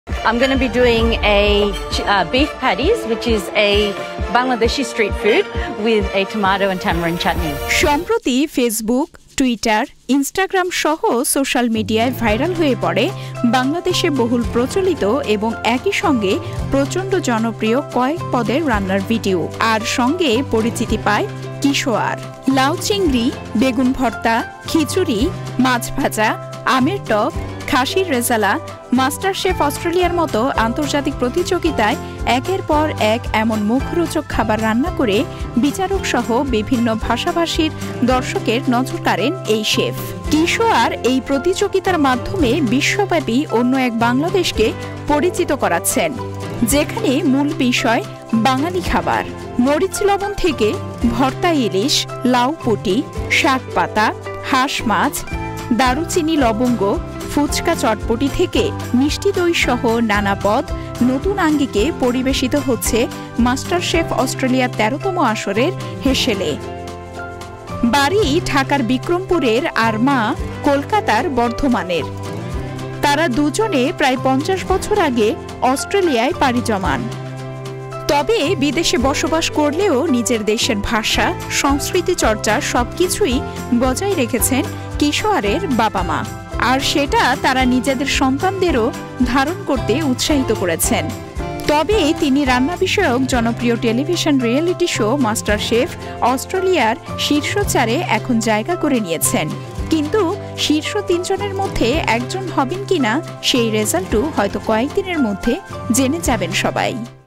I'm going to be doing a beef patties, which is a Bangladeshi street food with a tomato and tamarind chutney. সম্প্রতি Facebook, Twitter, Instagram সহ social মিডিয়ায় viral হয়ে পড়ে বাংলাদেশে বহুল প্রচলিত এবং একই সঙ্গে প্রচণ্ড জনপ্রিয় কয়েক পদের রান্নার ভিডিও। আর সঙ্গে পরিচিতি পায় কিশোয়ার। লাউ চিংড়ি, বেগুন ভর্তা, খিচুড়ি, মাছ ভাজা, আমের টক, খাসির রেজালা, মাস্টার শেফ অস্ট্রেলিয়ার মতো আন্তর্জাতিক প্রতিযোগিতায় একের পর এক এমন মুখরোচক খাবার রান্না করে বিচারক সহ বিভিন্ন ভাষাভাষীর দর্শকের নজর কাড়েন এই শেফ। কিশোয়ার এই প্রতিযোগিতার মাধ্যমে বিশ্বব্যাপী অন্য এক বাংলাদেশকে পরিচিত করাচ্ছেন, যেখানে মূল বিষয় বাঙালি খাবার। মরিচ লবণ থেকে ভর্তা ইলিশ, লাউ পুটি, শাক পাতা, হাঁস মাছ, দারুচিনি লবঙ্গ, ফুচকা চটপটি থেকে মিষ্টি দই সহ নানা পদ নতুন আঙ্গিকে পরিবেশিত হচ্ছে মাস্টার শেফ অস্ট্রেলিয়ার ১৩তম আসরের হেসেলে। বাড়ি ঢাকার বিক্রমপুরের আর মা কলকাতার বর্ধমানের। তারা দুজনে প্রায় ৫০ বছর আগে অস্ট্রেলিয়ায় পাড়ি জমান। তবে বিদেশে বসবাস করলেও নিজের দেশের ভাষা, সংস্কৃতি চর্চা সবকিছুই বজায় রেখেছেন কিশোয়ারের বাবা মা। আর সেটা তারা নিজেদের সন্তানদেরও ধারণ করতে উৎসাহিত করেছেন। তবে তিনি রান্না বিষয়ক জনপ্রিয় television reality show master chef অস্ট্রেলিয়ার শীর্ষ ৪-এ এখন জায়গা করে নিয়েছেন। কিন্তু শীর্ষ ৩ জনের মধ্যে একজন হবেন কিনা সেই রেজাল্টও হয়তো কয়েকদিনের মধ্যে জেনে যাবেন সবাই।